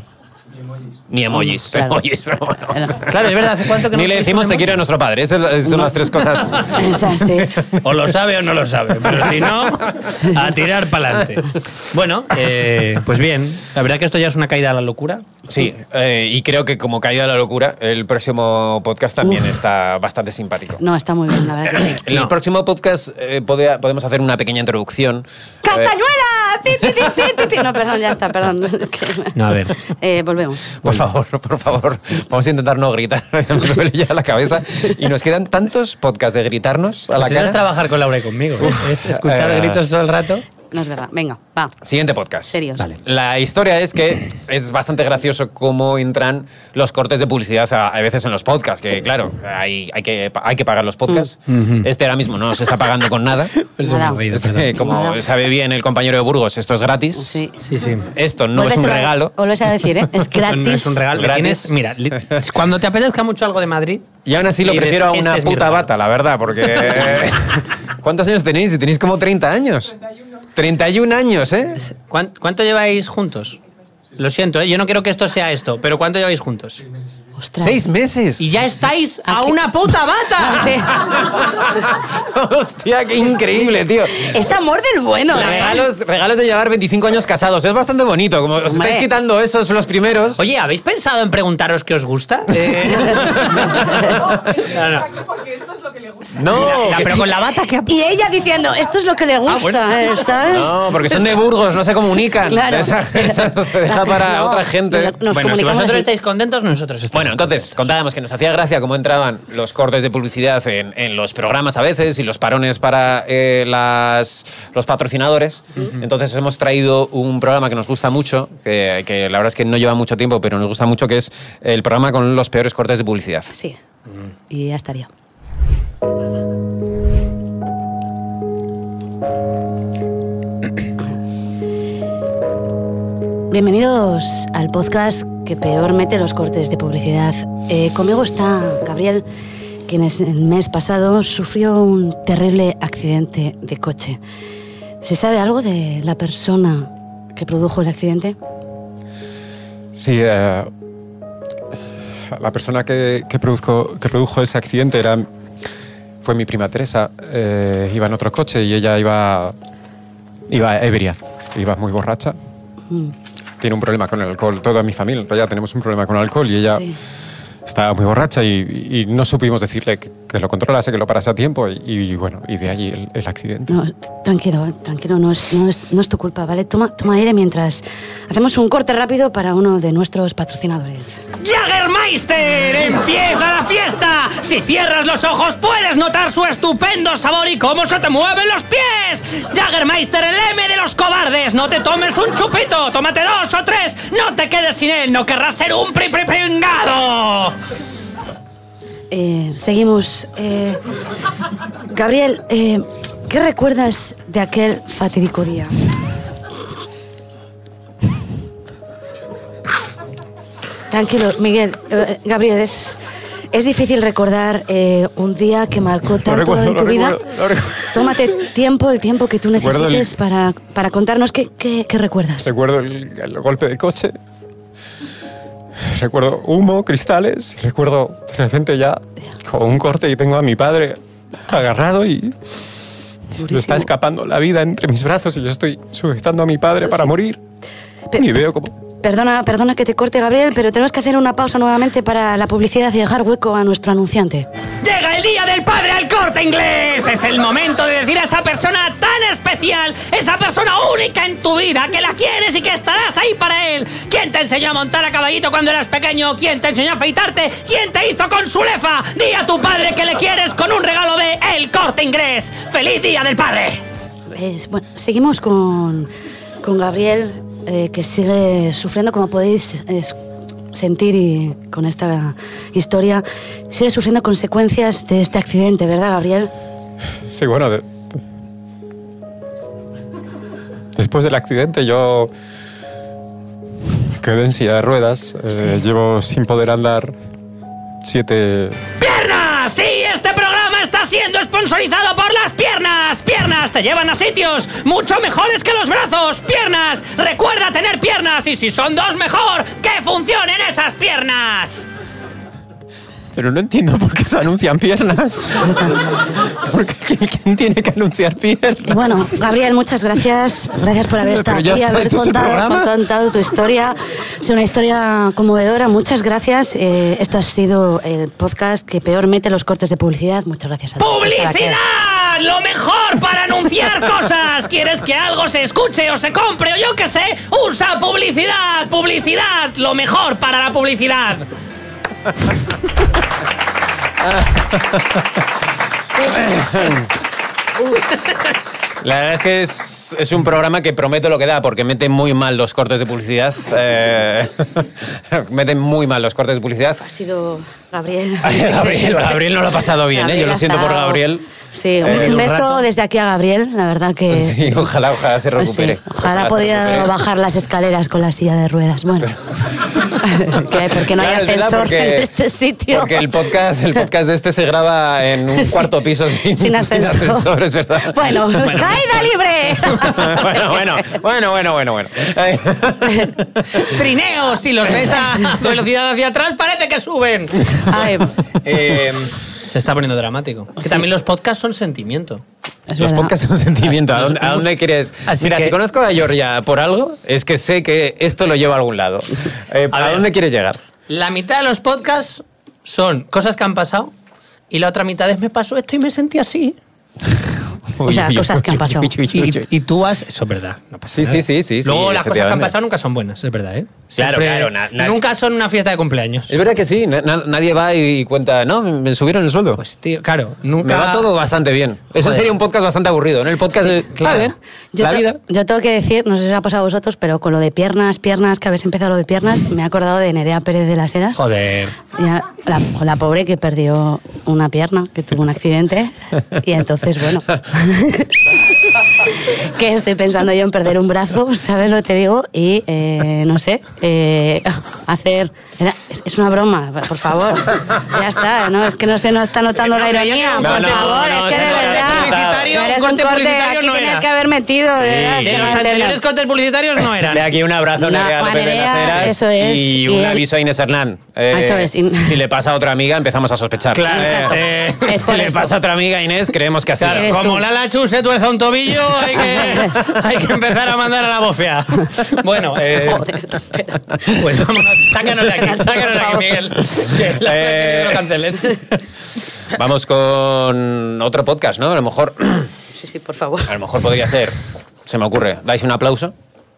Ni emojis.
Claro.
emojis, pero bueno.
Claro, es verdad, ¿hace cuánto que no
Ni le
se
decimos
dice
te
un
quiero a nuestro padre. Esas esas son las tres cosas.
Es así.
O lo sabe o no lo sabe, pero si no, a tirar para adelante. Bueno, eh, pues bien, la verdad que esto ya es una caída a la locura.
Sí, eh, y creo que como caída a la locura, el próximo podcast también
Uf.
está bastante simpático.
No, está muy bien, la verdad que sí.
En el
No.
próximo podcast eh, pode- podemos hacer una pequeña introducción.
¡Castañuelas! Ti, ti, ti, ti, ti, ti. No, perdón, ya está, perdón.
No, a ver.
Eh, volvemos.
Eh, por favor, por favor, vamos a intentar no gritar. Me duele ya la cabeza. Y nos quedan tantos podcasts de gritarnos a la
Pues eso
cara.
es trabajar con Laura y conmigo. ¿eh? Es escuchar
eh,
gritos todo el rato.
No es verdad. Venga, va.
Siguiente podcast.
Serios.
Vale.
La historia es que es bastante gracioso cómo entran los cortes de publicidad a, a veces en los podcasts, que claro, hay, hay, que, hay que pagar los podcasts. Este ahora mismo no se está pagando con nada.
Eso
Nada.
me he oído,
Este,
perdón.
como
Nada.
sabe bien el compañero de Burgos, esto es gratis.
Sí.
Sí, sí.
Esto no es
Vuelves
un
a-
regalo.
Vuelves a decir, ¿eh? Es gratis.
No es un regalo.
Es
que
gratis.
tienes- mira, li- cuando te apetezca mucho algo de Madrid,
Y aún así lo
Y
prefiero a
dices,
una
este es mi
puta
regalo.
bata, la verdad, porque... ¿Cuántos años tenéis? Si tenéis como treinta años. treinta y un años, ¿eh?
¿cuán- ¿cuánto lleváis juntos? Lo siento, ¿eh? Yo no quiero que esto sea esto, pero ¿cuánto lleváis juntos?
Ostras.
Seis meses.
Y ya estáis a
Aquí-
una puta bata.
Hostia, qué increíble, tío.
Es amor del bueno, ¿eh?
Regalos, regalos de llevar veinticinco años casados. Es bastante bonito. Como os
Hombre.
estáis quitando esos los primeros.
Oye, ¿habéis pensado en preguntaros qué os gusta? Eh, no, no.
Aquí porque esto es
No,
Ya,
que
pero
sí.
con la bata que ha...
Y ella diciendo, esto es lo que le gusta,
bueno.
eh, ¿sabes?
No, porque son de Burgos, no se comunican.
Claro.
Esa, esa se deja para
No,
otra gente.
nos
Bueno, si
comunicamos
vosotros
así.
estáis contentos, nosotros estamos
Bueno, entonces, contábamos que nos hacía gracia cómo entraban los cortes de publicidad en, en los programas a veces y los parones para eh, las, los patrocinadores. Entonces hemos traído un programa que nos gusta mucho, que, que la verdad es que no lleva mucho tiempo, pero nos gusta mucho, que es el programa con los peores cortes de publicidad.
Sí, y ya estaría. Bienvenidos al podcast que peor mete los cortes de publicidad. Eh, conmigo está Gabriel, quien es- el mes pasado sufrió un terrible accidente de coche. ¿Se sabe algo de la persona que produjo el accidente?
Sí, eh, la persona que, que, produzco- que produjo ese accidente era, fue mi prima Teresa. Eh, iba en otro coche y ella iba, iba ebria, iba muy borracha.
Mm,
Tiene un problema con el alcohol. Toda mi familia ya tenemos un problema con el alcohol y ella
sí.
estaba muy borracha y, y no supimos decirle que, que lo controlase, que lo parase a tiempo y, y bueno, y de ahí el, el accidente.
No, tranquilo, tranquilo, no es, no, es, no es tu culpa, ¿vale? Toma, toma aire mientras hacemos un corte rápido para uno de nuestros patrocinadores.
¡Jägermeister! ¡Empieza la fiesta! Si cierras los ojos puedes notar su estupendo sabor y cómo se te mueven los pies. ¡Jägermeister, el M de los cobardes! No te tomes un chupito, tómate dos o tres. No te quedes sin él, no querrás ser un pri pri pringado.
Eh, seguimos. Eh, Gabriel, eh, ¿qué recuerdas de aquel fatídico día? Tranquilo, Miguel. Eh, Gabriel, es, es difícil recordar eh, un día que marcó tanto
recuerdo,
en tu
lo
vida.
recuerdo, lo recuerdo.
Tómate tiempo, el tiempo que tú
Recuerdo el-
necesites para, para contarnos qué, qué, qué recuerdas.
Recuerdo el, el golpe de coche. Recuerdo humo, cristales. Recuerdo de repente ya con un corte y tengo a mi padre agarrado y se le está escapando la vida entre mis brazos y yo estoy sujetando a mi padre para morir.
Pe-
Y veo como...
Perdona, perdona que te corte, Gabriel, pero tenemos que hacer una pausa nuevamente para la publicidad y dejar hueco a nuestro anunciante.
Llega el día del padre al Corte Inglés. Es el momento de decir a esa persona tan especial, esa persona única en tu vida, que la quieres y que estarás ahí para él. ¿Quién te enseñó a montar a caballito cuando eras pequeño? ¿Quién te enseñó a afeitarte? ¿Quién te hizo con su lefa? Di a tu padre que le quieres con un regalo de El Corte Inglés. ¡Feliz Día del Padre!
Es- bueno, seguimos con, con Gabriel, eh, que sigue sufriendo, como podéis es- sentir y con esta historia, sigue sufriendo consecuencias de este accidente, ¿verdad, Gabriel?
Sí, bueno, de- después del accidente yo quedé en silla de ruedas. Eh, llevo sin poder andar siete...
¡Piernas! ¡Sí! Este programa está siendo sponsorizado por las piernas. ¡Piernas! Te llevan a sitios mucho mejores que los brazos. ¡Piernas! Recuerda tener piernas y si son dos mejor, que funcionen esas piernas.
Pero no entiendo por qué se anuncian piernas. ¿Por qué? ¿Quién, quién tiene que anunciar piernas?
Bueno, Gabriel, muchas gracias. Gracias por haber
Pero
estado
ya
aquí,
está,
haber
¿esto es el
contado,
programa?
contado tu historia. Es una historia conmovedora. Muchas gracias. Eh, esto ha sido el podcast que peor mete los cortes de publicidad. Muchas gracias a todos. por estar aquí.
¡Publicidad! ¡Lo mejor para anunciar cosas! ¿Quieres que algo se escuche o se compre o yo qué sé? ¡Usa publicidad! ¡Publicidad! ¡Lo mejor para la publicidad!
La verdad es que es, es un programa que promete lo que da, porque mete muy mal los cortes de publicidad. Eh, mete muy mal los cortes de publicidad.
Ha sido Gabriel.
Ay, Gabriel, Gabriel no lo ha pasado bien, ¿eh? Yo lo
ha
siento por
estado-
Gabriel.
Sí, un,
Eh,
un
un
beso
rato.
desde aquí a Gabriel, la verdad que...
Sí, ojalá, ojalá se
pues sí,
recupere.
ojalá
se
podía
recupere.
bajar las escaleras con la silla de ruedas. Bueno, que porque no hay
Claro, es verdad,
ascensor
porque-
en este sitio.
Porque el podcast, el podcast de este se graba en un cuarto piso sin,
Sin ascensor.
es verdad.
Bueno, caída libre.
bueno, bueno, bueno, bueno, bueno, bueno. Ay.
Trineos, si los ves a velocidad hacia atrás, parece que suben.
Ay,
Eh, se está poniendo dramático. Que también los podcasts son sentimiento.
es
Los
verdad.
podcasts son sentimiento. ¿A
Los-
dónde, a dónde quieres?
Así
Mira,
que-
si conozco a Georgia por algo, es que sé que esto lo lleva a algún lado. Eh,
A
¿A,
ver.
dónde quieres llegar?
La mitad de los podcasts son cosas que han pasado y la otra mitad es me pasó esto y me sentí así.
O sea, cosas que han pasado.
Y, y tú has... Eso es verdad. No pasa
Sí,
nada.
sí, sí, sí, sí,
Luego las cosas que han
efectivamente.
pasado nunca son buenas, es verdad, ¿eh?
Claro,
Siempre-
claro, na- na-
Nunca son una fiesta de cumpleaños.
Es verdad que sí, na- na- nadie va y cuenta, no, me subieron el sueldo.
Pues, tío, claro,
me
nunca...
va todo bastante bien. Eso
Joder.
sería un podcast bastante aburrido, ¿no? El podcast de...
claro.
Vale,
Yo,
la
te-
vida.
yo tengo que decir, no sé si os ha pasado a vosotros, pero con lo de piernas, piernas, que habéis empezado lo de piernas, me he acordado de Nerea Pérez de las Heras.
Joder.
Ya, la, la pobre que perdió una pierna, que tuvo un accidente. Y entonces, bueno. que estoy pensando yo en perder un brazo, ¿sabes lo que te digo? Y, eh, no sé, eh, hacer... era- es, es una broma, por favor. Ya está, ¿no? Es que no se nos está notando la ironía.
No,
por
no,
favor,
no,
es que
se
de
nota,
verdad...
publicitario,
eres
corte
un corte,
publicitario
aquí
no
tienes
era.
que haber metido, de verdad. es
De
que
los
no entiendo.
anteriores cortes publicitarios no eran.
De aquí un abrazo a
No,
Nerea
a
López de las
Nerea,
Heras
eso es,
y
y
un
él-
aviso a Inés Hernán. Eh,
Eso es, In-
Si le pasa a otra amiga, empezamos a sospechar.
Claro,
Exacto.
eh,
Es
Si
por
le
eso.
pasa a otra amiga, Inés, creemos que así.
Claro,
Eres
como
tú.
Lala Chu se tuerza un tobillo, hay que, hay que empezar a mandar a la bofia. Bueno, eh,
Joder, espera.
pues vamos, sácanos de aquí, sácanos de aquí,
Por
Miguel. Que la
Eh,
que lo cancelen.
Vamos con otro podcast, ¿no? A lo mejor,
Sí, sí, por favor.
a lo mejor podría ser, se me ocurre, ¿dais un aplauso?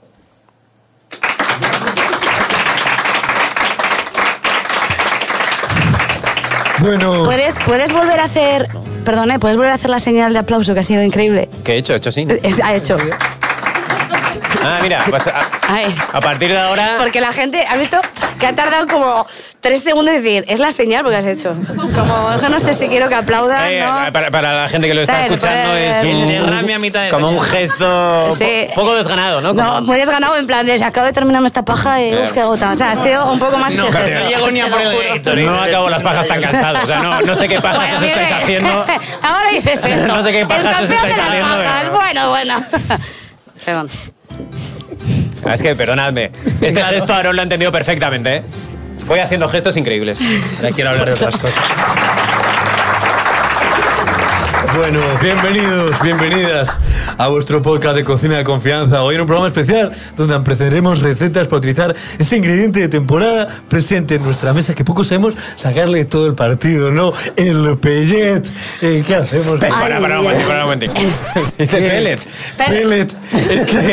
Bueno,
¿Puedes, ¿Puedes volver a hacer... Perdone, ¿puedes volver a hacer la señal de aplauso que ha sido increíble?
¿Qué he hecho? He hecho sí.
Es- ha hecho.
Ah, mira, pues a,
Ay.
a partir de ahora...
Porque la gente, ¿has visto? Que ha tardado como tres segundos en decir, es la señal porque has hecho. Como, es que no sé si quiero que aplaudan,
Eh,
¿no?
para, para la gente que lo está
¿Sabes?
escuchando
Pues-
es
El
un,
derrame a mitad de
como un
señal.
gesto
Sí.
po- poco desganado, ¿no?
No,
Como-
muy desganado en plan de, acabo de terminarme esta paja y uf, qué agota. O sea, ha sido un poco más
No,
ese
no
gesto,
llego ni a
te
por
lo
el
juro.
editor.
No acabo las pajas tan cansado. O sea, no, no sé qué pajas
Bueno,
os estáis
mire,
haciendo.
Ahora dices esto.
No sé qué pajas
El
os
campeón
estáis
de las
haciendo,
pajas.
pero-
Bueno, bueno. Perdón.
Ah, Es que, perdonadme, este
Claro.
gesto Aaron lo ha entendido perfectamente, ¿eh? Voy haciendo gestos increíbles.
Ahora quiero hablar de otras cosas.
bueno, bienvenidos, bienvenidas a vuestro podcast de cocina de confianza. Hoy en un programa especial donde apreciaremos recetas para utilizar ese ingrediente de temporada presente en nuestra mesa que poco sabemos sacarle todo el partido, ¿no? El pellet. Eh, ¿Qué hacemos?
Ay,
Para, para un
Dios.
momento, para un momento. Dice
¿Qué?
pellet.
Pellet. Es que...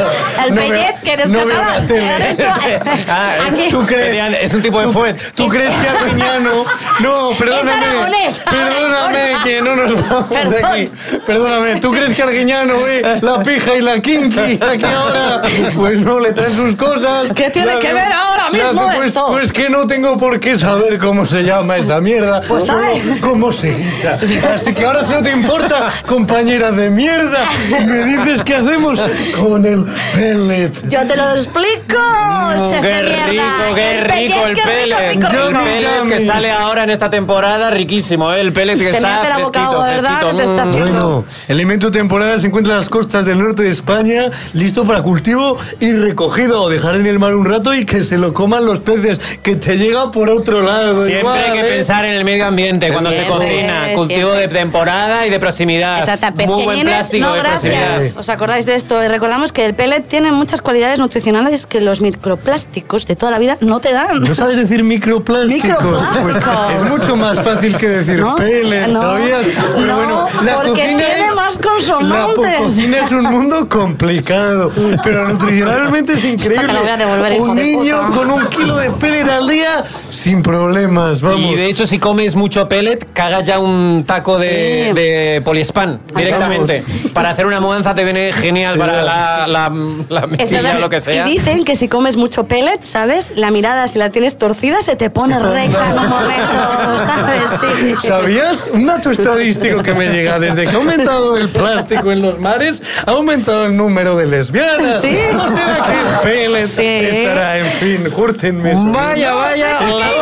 El
no veo-
pellet que eres
no veo
catalán.
la tele.
El resto-
Ah,
Aquí-
es,
¿Tú crees?
Serían- es un tipo de fuet.
¿Tú crees que Arguiñano... No, perdóname.
aragonés.
Perdóname,
Ay,
que no nos vamos de
Perdón.
aquí. Perdóname, ¿tú crees que Arguiñano ve la pija y la kinky aquí ahora? Pues no, le traen sus cosas.
¿Qué tiene
Le
que
hace-
ver ahora
le
mismo
hace, pues,
esto?
Pues que no tengo por qué saber cómo se llama esa mierda.
Pues
Solo
sabe.
cómo se guisa. Así que ahora si no te importa, compañera de mierda, me dices qué hacemos con el pellet.
Yo te lo explico, chef
Qué
de mierda.
rico, qué
El
rico el
qué
pellet.
rico, rico,
Yo
rico.
ni-
pellet que
Yummy.
sale ahora en esta temporada, riquísimo, ¿eh? El pellet que
Te
está
mete la boca
fresquito,
agua, ¿verdad?
fresquito.
Que te está
Mm.
haciendo-
Bueno, el alimento de temporada se encuentra en las costas del norte de España, listo para cultivo y recogido o dejar en el mar un rato y que se lo coman los peces, que te llega por otro lado.
Siempre
igual,
hay que
¿eh?
pensar en el medio ambiente cuando
Siempre,
se cocina. Cultivo
siempre.
de temporada y de proximidad.
Exacto,
Muy buen
pequeñines,
plástico
no
de proximidad.
gracias. ¿Os acordáis de esto? Y recordamos que el pellet tiene muchas cualidades nutricionales que los microplásticos de toda la vida no te dan.
¿No sabes decir microplásticos?
Microplásticos.
Pues es mucho más fácil que decir
¿No?
pellet,
No.
¿sabías? Pero
No,
bueno, la
porque
cocina
tiene
es,
más
la
consonantes.
po- cocina es un mundo complicado, pero nutricionalmente es increíble.
te la voy a devolver, hijo
un
de
niño
puta.
con un kilo de pellet al día sin problemas, vamos.
Y de hecho, si comes mucho pellet, cagas ya un taco de,
Sí.
de poliespan directamente. Para hacer una mudanza te viene genial para la, la, la mesilla o lo que sea.
Y dicen que si comes mucho pellet, ¿sabes? La mirada, si la tienes torcida, se te pone recta en un momento, ¿sabes? Sí.
¿Sabías? Un dato estadístico que me llega. Desde que ha aumentado el plástico en los mares, ha aumentado el número de lesbianas.
Sí.
¿No será que el pellet
Sí.
estará, en fin, júrtenme?
Vaya, vaya, la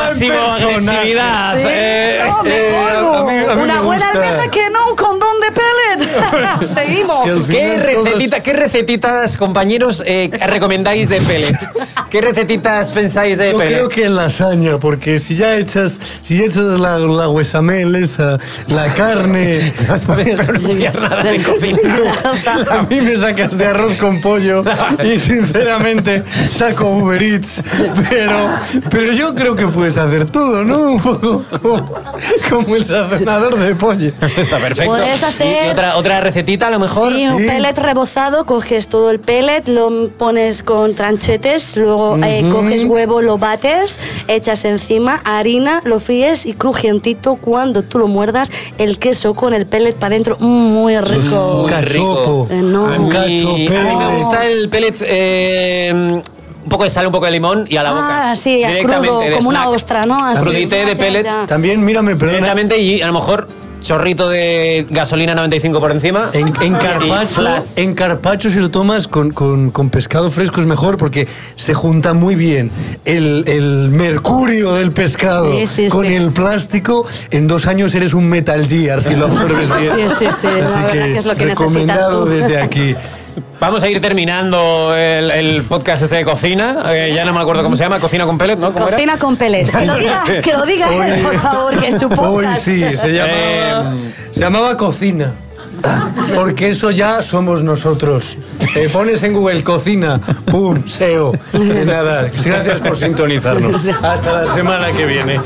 pasivo-agresividad.
Sí.
Eh,
No, me
eh,
muero.
a mí- a mí
Una
me
buena
gusta.
almeja que no, un condón de pellet. Seguimos.
Si al
¿Qué,
final todos-
recetita, ¿Qué recetitas, compañeros, eh, recomendáis de pellet? ¿Qué recetitas pensáis de
Yo
pellet?
creo que en lasaña, porque si ya echas, si ya echas la, la huesamel esa, la carne...
No sabes pronunciar nada de cocina.
A mí me sacas de arroz con pollo y sinceramente saco Uber Eats, pero, pero yo creo que puedes hacer todo, ¿no? Un poco como, como el sazonador de pollo.
Está perfecto.
Puedes hacer-
¿Y otra, otra recetita a lo mejor?
Sí, un
Sí.
pellet rebozado, coges todo el pellet, lo pones con tranchetes, luego eh, coges huevo, lo bates, echas encima harina, lo fríes y crujientito cuando tú lo muerdas, el queso con el pellet para adentro, mm, muy rico.
Muy
Cachopo.
Eh, no.
A
Un
mí,
cacho
a mí me
pellet.
gusta el pellet, eh, un poco de sal, un poco de limón y a la boca.
Ah, sí,
Directamente,
crudo,
de
como una
snack.
ostra, ¿no? Así.
Crudité
Ya,
de
ya,
pellet.
ya.
También, mírame, perdona,
Directamente y a lo mejor chorrito de gasolina noventa y cinco por encima.
en, en
Y
carpaccio,
flash.
en carpaccio si lo tomas con, con- con pescado fresco es mejor porque se junta muy bien el, el mercurio del pescado
Sí, sí,
con
sí.
el plástico. En dos años eres un Metal Gear si lo absorbes bien.
Sí, sí, sí, la
Así
verdad
que,
que es lo que
recomendado
necesitas tú.
desde aquí.
Vamos a ir terminando el, el podcast este de cocina. Eh, ya no me acuerdo cómo se llama. Cocina con pellet, ¿no? ¿Cómo era?
Cocina con pellet. Que lo diga, que lo diga él, por favor, que es su
Hoy
podcast.
sí, se llamaba, se llamaba Cocina. Porque eso ya somos nosotros. Eh, pones en Google cocina, pum, S E O. De nada, gracias por sintonizarnos. Hasta la semana que viene.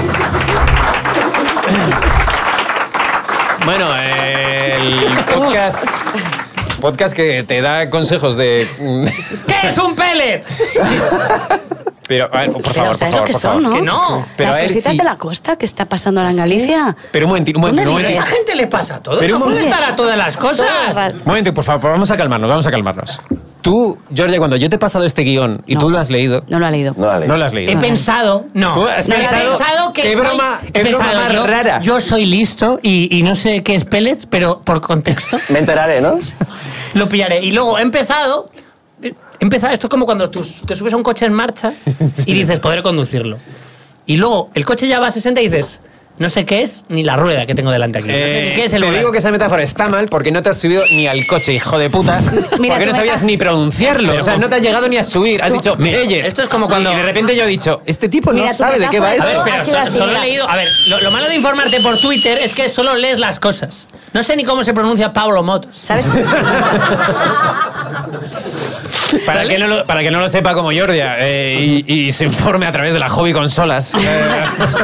Bueno, eh, el podcast... Podcast que te da consejos de...
¿Qué es un pellet?
Pero, a ver, por
Pero
favor, por
¿sabes
favor,
lo que
por
son,
favor.
no?
Que no.
Pero a
Las
ver
cositas
si-
de la costa que está pasando ahora en Galicia.
Pero un momentito, un momentito, un
¿Dónde
¿A
momentito.
esa gente le pasa todo?
Pero
no
un
puede
momento.
estar a todas las
Todo
cosas.
el-
Un momento, por favor, vamos a calmarnos, vamos a calmarnos. Tú, Georgia, cuando yo te he pasado este guión y
No.
tú lo has leído,
No lo ha leído.
No, dale.
no lo has leído.
He pensado, no.
¿Tú has
No, he
pensado?
pensado que
Qué
soy-
broma-
he
qué broma
pensado,
más
yo,
rara.
Yo soy listo y, y no sé qué es pellets, pero por contexto
Me enteraré, ¿no?
lo pillaré. Y luego he empezado, he empezado, esto es como cuando tú te subes a un coche en marcha y dices, podré conducirlo. Y luego el coche ya va a sesenta y dices, no sé qué es ni la rueda que tengo delante aquí. No sé
Eh,
ni qué es el
te
volante.
digo que esa metáfora está mal porque no te has subido ni al coche, hijo de puta.
Mira,
porque
tu
no sabías
meta-
ni pronunciarlo.
Pero
o sea,
con-
no te has llegado ni a subir. Has dicho,
Mira,
"Pellet".
esto es como cuando-
Y de repente yo he dicho, este tipo
Mira,
no
tu
sabe de qué va
metáfora
esto.
A ver, pero
Ha sido
so-
así,
solo he
mira.
leído. A ver, lo, lo malo de informarte por Twitter es que solo lees las cosas. No sé ni cómo se pronuncia Pablo Motos.
¿Sabes?
Para que, no lo, para que no lo sepa como Georgia eh, y, y se informe a través de la hobby consolas. eh,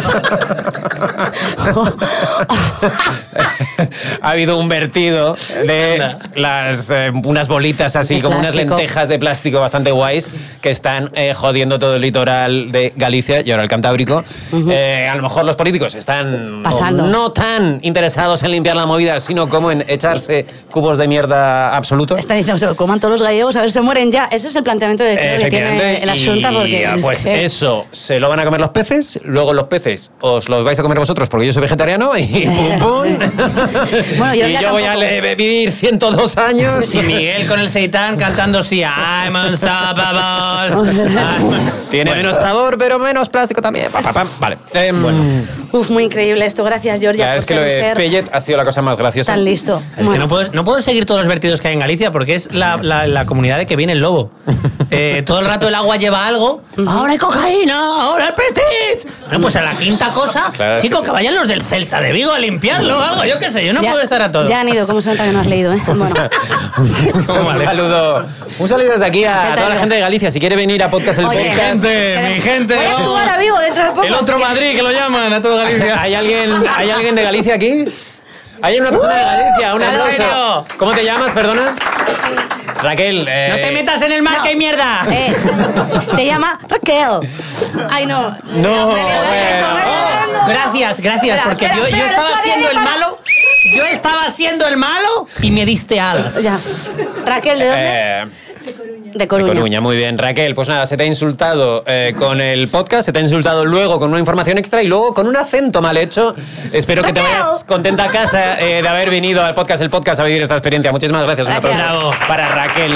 ha habido un vertido de las, eh, unas bolitas así,
De
como unas
plástico.
lentejas de plástico bastante guays que están eh, jodiendo todo el litoral de Galicia y ahora el Cantábrico. Eh, a lo mejor los políticos están
Pasando.
o no tan interesados en limpiar la movida, sino como en echarse cubos de mierda absoluto.
Está diciendo, se lo coman todos los gallegos, a ver, se mueren ya. Ese es el planteamiento de creo que tiene el asunto
y,
porque...
ah,
es
pues
que-
eso, se lo van a comer los peces, luego los peces os los vais a comer vosotros porque yo soy vegetariano y pum pum.
Bueno, yo
y
ya
yo voy a
tampoco.
le- vivir ciento dos años.
Y Miguel con el seitán cantando así, I'm unstoppable.
Tiene
Bueno.
menos sabor, pero menos plástico también. Pa, pa, pa. Vale. Em,
Uf, muy increíble esto. Gracias, Georgia,
la verdad
por
es que
ser
lo
un
de
ser
Pellet ha sido la cosa más graciosa.
tan listo.
Es que
Bueno.
no puedo, no puedo seguir todos los vertidos que hay en Galicia porque es la, la- la comunidad de que viene el lobo. Eh, todo el rato el agua lleva algo. Ahora hay cocaína, ahora el Prestige. Bueno, pues a la quinta cosa,
Claro, es
chico,
que
que,
sí.
vayan los del Celta de Vigo a limpiarlo o algo. Yo qué sé, yo no
Ya-
puedo estar a todo.
Ya han ido, ¿cómo se nota que no has leído? ¿eh? Bueno.
un saludo, un saludo desde aquí a
Celta
toda la
de-
gente de Galicia. Si quiere venir a podcast el
Oye,
podcast.
Gente, mi gente.
Voy a actuar a Vigo dentro de poco.
El otro Madrid, que lo llaman a todo Galicia.
¿Hay alguien, ¿Hay alguien de Galicia aquí? ¿Hay una persona de Galicia? Un
Claro.
aplauso. ¿Cómo te llamas, perdona? Raquel. eh,
No te metas en el mar,
No.
que hay mierda.
Eh, se llama Raquel. Ay, no.
No,
me liado,
bueno.
me liado.
Oh, gracias, gracias,
Espera,
porque
espera,
yo, yo
espera,
estaba
no
siendo el
para-
malo. Yo estaba siendo el malo y me diste alas.
Ya. Raquel, ¿de dónde?
eh,
de
de
Coruña.
Coruña, muy bien. Raquel, pues nada, se te ha insultado eh, con el podcast, se te ha insultado luego con una información extra y luego con un acento mal hecho. Espero que te
Raquel.
vayas contenta a casa eh, de haber venido al podcast, el podcast, a vivir esta experiencia. Muchísimas gracias. Un
Gracias.
aplauso para Raquel.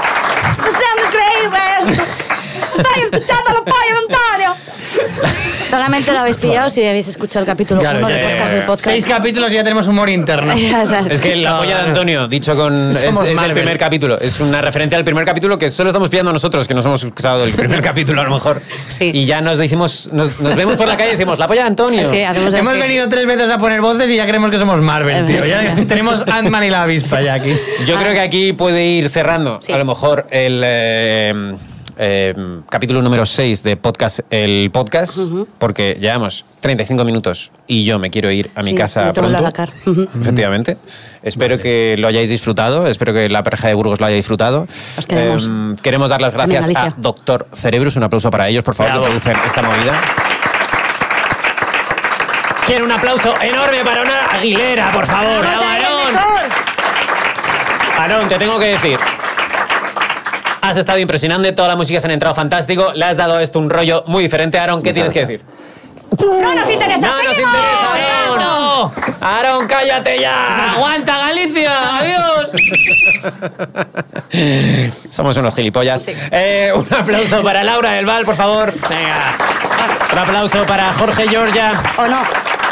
Está siendo increíble esto. Estoy escuchando la polla de Antonio. Solamente lo habéis pillado si habéis escuchado el capítulo
Claro,
uno
ya,
de
ya,
podcast
ya.
del podcast.
Seis capítulos y ya tenemos humor interno.
Ya sabes.
Es que la polla de Antonio, dicho con... Es,
Somos
es del
Marvel.
primer capítulo. Es una referencia al primer capítulo que solo estamos pillando nosotros, que nos hemos escuchado del primer capítulo a lo mejor.
Sí.
Y ya nos decimos... Nos, nos vemos por la calle y decimos, la polla de Antonio.
Sí, hacemos
Hemos
así.
venido tres veces a poner voces y ya creemos que somos Marvel, tío. Ya tenemos Ant-Man y la avispa ya aquí.
Yo creo que aquí puede ir cerrando,
Sí.
a lo mejor, el eh, eh, capítulo número seis de podcast, el podcast, porque llevamos treinta y cinco minutos y yo me quiero ir a mi
Sí,
casa
me tengo
pronto.
la lacar. Ujú.
Efectivamente. Espero que lo hayáis disfrutado, espero que la pareja de Burgos lo haya disfrutado.
Os queremos.
Eh, queremos dar las gracias
También,
a
Alicia.
Doctor Cerebrus, un aplauso para ellos, por favor,
Bravo.
que producen esta movida. Quiero un aplauso enorme para una Aguilera, por favor.
¡Vamos a ir
Aarón.
mejor!
Aarón, te tengo que decir. Has estado impresionante, todas las músicas han entrado fantástico, le has dado a esto un rollo muy diferente. Aarón, ¿qué tienes que decir?
No nos interesa.
No nos
¡Seguimos!
interesa, Aarón.
¡No!
Aarón, cállate ya.
¡Aguanta, Galicia! ¡Adiós!
Somos unos gilipollas. Eh, un aplauso para Laura del Val, por favor.
Venga.
Un aplauso para Jorge Giorgia.
¿O no?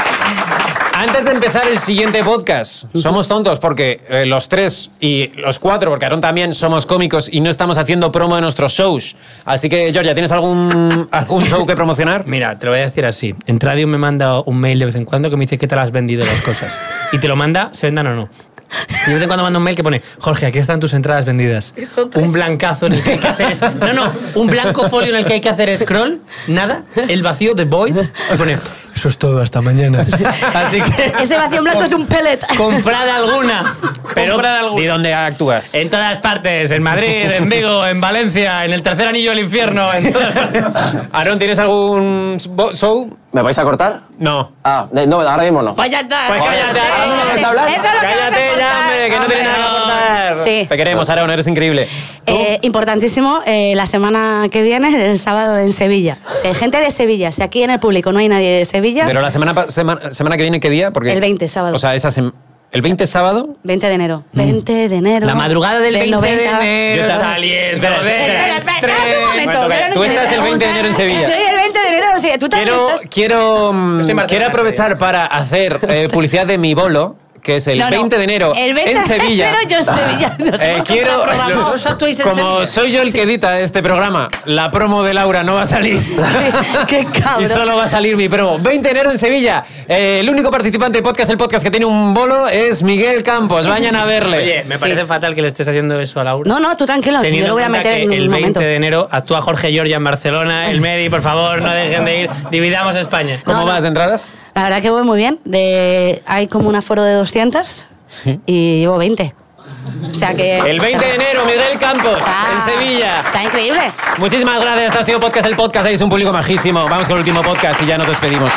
Antes de empezar el siguiente podcast, somos tontos porque eh, los tres y los cuatro, porque Aarón también, somos cómicos y no estamos haciendo promo de nuestros shows. Así que, Giorgia, ¿tienes algún, algún show que promocionar?
Mira, te lo voy a decir así. En Radio me manda un mail de vez en cuando que me dice qué tal has vendido las cosas. Y te lo manda, se vendan o no. Y de vez en cuando manda un mail que pone, Jorge, aquí están tus entradas vendidas. Un blancazo en el que hay que hacer... es- No, no, un blanco folio en el que hay que hacer scroll, nada, el vacío de void, y pone, eso es todo, hasta mañana. Así que...
Ese vacío en blanco es un pellet.
Comprad alguna.
Pero,
Comprad alguna.
¿de dónde actúas?
En todas partes, en Madrid, en Vigo, en Valencia, en el tercer anillo del infierno, en todas partes.
Aarón, ¿tienes algún bo- show?
¿Me vais a cortar?
No.
Ah, de- no, ahora mismo no.
Pues ya está.
Pues cállate, Aarón.
¿Vamos a hablar?
Eso es lo que
Cállate
vamos a
ya,
contar.
hombre, que no tiene nada que contar.
Sí.
Te queremos, Aarón, eres increíble.
Eh, importantísimo, eh, la semana que viene, el sábado en Sevilla. Si hay gente de Sevilla, si aquí en el público no hay nadie de Sevilla,
Pero la semana, pa- semana, semana que viene, ¿qué día? Porque,
El veinte, sábado.
O sea, esa sem- ¿el veinte es sábado?
veinte de enero. veinte de enero.
La madrugada del veinte de
noventa.
enero
Yo también.
saliendo
Espera,
de
Espera, espera, espera,
tren.
un momento.
Bueno,
quiero-
tú estás el veinte de enero en Sevilla.
Estoy el veinte de enero, sí, tú también
Quiero,
estás.
quiero, mm,
Estoy en Barcelona,
quiero aprovechar
sí.
para hacer eh, publicidad de mi bolo, que es el
No, no.
veinte de enero
El veinte
en Sevilla.
de enero yo en Sevilla. Nos
Eh,
hemos
quiero,
comprado programa.
Dos actuáis en
como
Sevilla.
soy yo el que edita este programa, la promo de Laura no va a salir.
Qué cabrón.
Y solo va a salir mi promo. veinte de enero en Sevilla. Eh, el único participante de podcast, el podcast que tiene un bolo, es Miguel Campos. Vayan a verle.
Oye, me parece
Sí.
fatal que le estés haciendo eso a Laura.
No, no, tú tranquilo, si yo
Teniendo
lo voy a
en cuenta
meter
que
en
el
un
veinte
momento.
de enero actúa Jorge Giorgia en Barcelona, el Medi, por favor, no dejen de ir, dividamos España.
¿Cómo
No,
vas
no.
de entradas?
La verdad que voy muy bien. De, hay como un aforo de doscientos
Sí.
y llevo veinte. O sea que...
El veinte de enero, Miguel Campos,
Está-
en Sevilla.
Está increíble.
Muchísimas gracias. Esto ha sido Podcast el Podcast. Es un público majísimo. Vamos con el último podcast y ya nos despedimos.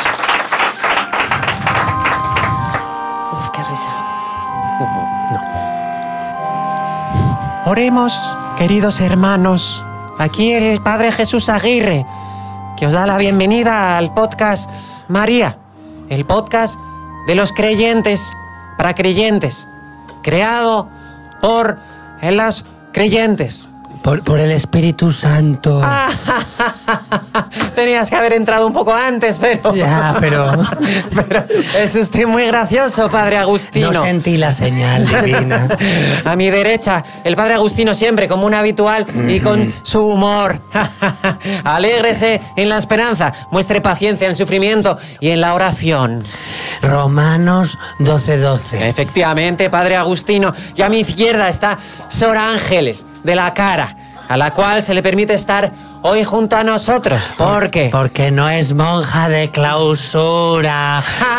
Uf, qué risa.
Oremos, queridos hermanos. Aquí el Padre Jesús Aguirre, que os da la bienvenida al podcast María, el podcast de los creyentes para creyentes, creado por los creyentes.
Por, por el Espíritu Santo.
Tenías que haber entrado un poco antes, pero...
Ya, pero
Pero es usted muy gracioso, Padre Agustino.
no sentí la señal divina.
A mi derecha, el Padre Agustino siempre como un habitual y con su humor. Alégrese en la esperanza, muestre paciencia en el sufrimiento y en la oración.
Romanos doce doce.
Efectivamente, Padre Agustino. Y a mi izquierda está Sor Ángeles de la Cara, a la cual se le permite estar hoy junto a nosotros. ¿Por qué?
Porque no es monja de clausura.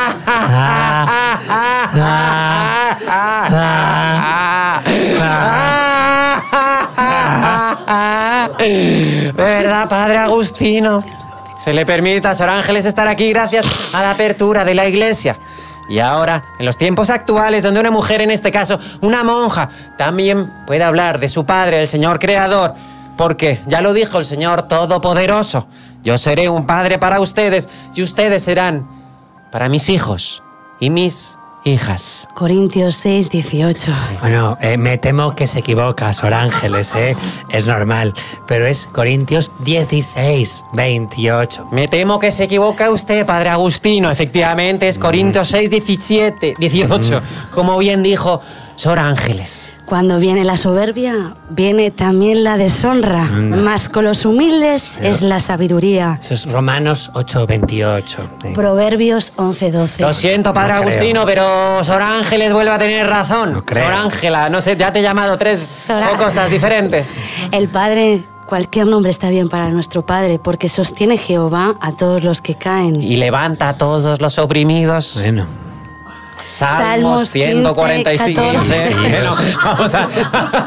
¿Verdad, Padre Agustino? Se le permite a Sor Ángeles estar aquí gracias a la apertura de la iglesia. Y ahora, en los tiempos actuales, donde una mujer, en este caso una monja, también puede hablar de su Padre, el Señor Creador, porque ya lo dijo el Señor Todopoderoso, yo seré un padre para ustedes y ustedes serán para mis hijos y mis hijas.
Corintios seis, dieciocho.
Bueno, eh, me temo que se equivoca, Sor Ángeles, ¿eh? Es normal, pero es Corintios dieciséis, veintiocho.
Me temo que se equivoca usted, padre Agustino. Efectivamente, es Corintios seis, diecisiete, dieciocho. Como bien dijo Sor Ángeles.
Cuando viene la soberbia, viene también la deshonra. Mas con los humildes es la sabiduría.
Eso es Romanos ocho, veintiocho. Sí.
Proverbios once, doce.
Lo siento, padre
No creo.
Agustino, pero Sor Ángeles vuelve a tener razón.
No creo.
Sor Ángela, no sé, ya te he llamado tres
Sor
o cosas diferentes.
El Padre, cualquier nombre está bien para nuestro Padre, porque sostiene Jehová a todos los que caen.
Y levanta a todos los oprimidos.
Bueno.
Salmos
Salmos
ciento cuarenta y cinco.
quince,
Bueno, vamos a...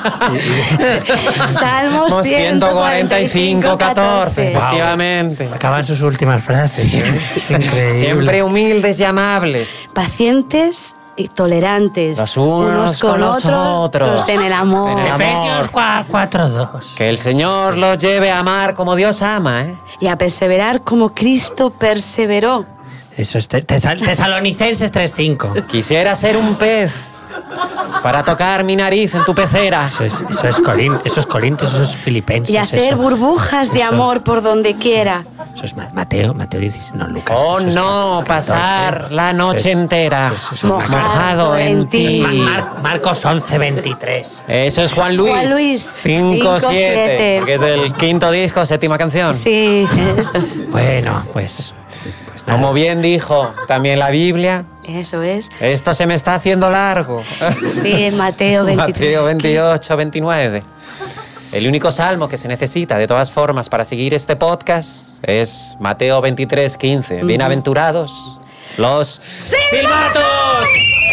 Salmos
ciento cuarenta y cinco, catorce.
Wow.
Efectivamente.
Acaban sus últimas frases. ¿eh? Es increíble.
Siempre humildes y amables.
Pacientes y tolerantes.
Los unos con los otros.
pues en el amor.
En el amor.
Efesios cuatro, dos.
Que el Señor los lleve a amar como Dios ama, ¿eh?
Y a perseverar como Cristo perseveró.
Eso es te- tesal- Tesalonicenses tres, cinco.
Quisiera ser un pez para tocar mi nariz en tu pecera.
Eso es, eso es Corintios, eso es Corintios, eso es Filipenses.
Y hacer
eso.
burbujas de
Eso.
amor por donde quiera.
Eso es Ma- Mateo, Mateo dieciséis, no, Lucas.
Oh,
eso es
no,
catorce.
pasar la noche
Eso-
entera
eso es
Mojado
mojado en
en ti.
ti.
Ma- Mar- Marcos once, veintitrés.
Eso es Juan Luis.
Juan Luis,
cinco siete,
siete.
que es el quinto disco, séptima canción.
Sí, eso.
Bueno, pues... pues nada.
Como bien dijo también la Biblia,
Eso es.
esto se me está haciendo largo.
Sí, Mateo veintitrés.
Mateo veintiocho, veintinueve. El único salmo que se necesita, de todas formas, para seguir este podcast es Mateo veintitrés, quince. Bienaventurados los silbatos.